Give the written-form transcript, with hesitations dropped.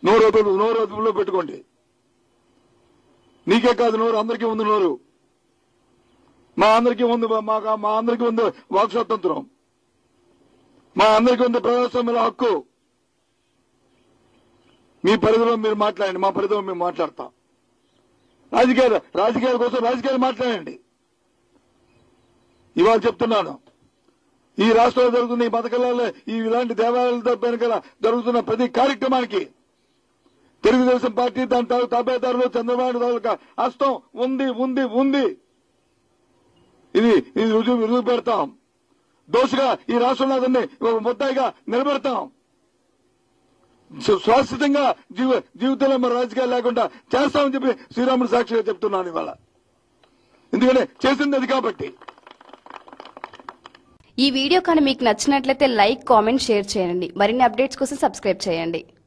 నోరు అదుపులో పెట్టుకోండి. నీకే కాదు నోరు, అందరికీ ఉంది నోరు. మా అందరికీ ఉంది వాక్ స్వాతంత్రం, మా అందరికీ ఉంది ప్రజాస్వామ్య హక్కు. మీ పరిధిలో మీరు మాట్లాడండి, మా పరిధిలో మేము మాట్లాడతాం. రాజకీయాల కోసం రాజకీయాలు మాట్లాడండి. ఇవాళ చెప్తున్నాను, ఈ రాష్ట్రంలో జరుగుతున్న ఈ పథకాలలో ఇలాంటి దేవాలయాలతో వెనుక జరుగుతున్న ప్రతి కార్యక్రమానికి తెలుగుదేశం పార్టీ దాని తాబేదారులు చంద్రబాబు తాలూకా హస్తం ఉంది ఉంది ఉంది. ఇది రుజువు పెడతాం. దోషగా ఈ రాష్ట్రంలో అతన్ని ముద్దాయిగా నిలబెడతాం. శాశ్వతంగా జీవితంలో మన రాజకీయాలు లేకుండా చేస్తామని చెప్పి శ్రీరాముడు సాక్షిగా చెప్తున్నాను ఇవాళ. ఎందుకంటే చేసింది అది కాబట్టి. ఈ వీడియో కానీ మీకు నచ్చినట్లయితే లైక్, కామెంట్, షేర్ చేయండి. మరిన్ని అప్డేట్స్ కోసం సబ్స్క్రైబ్ చేయండి.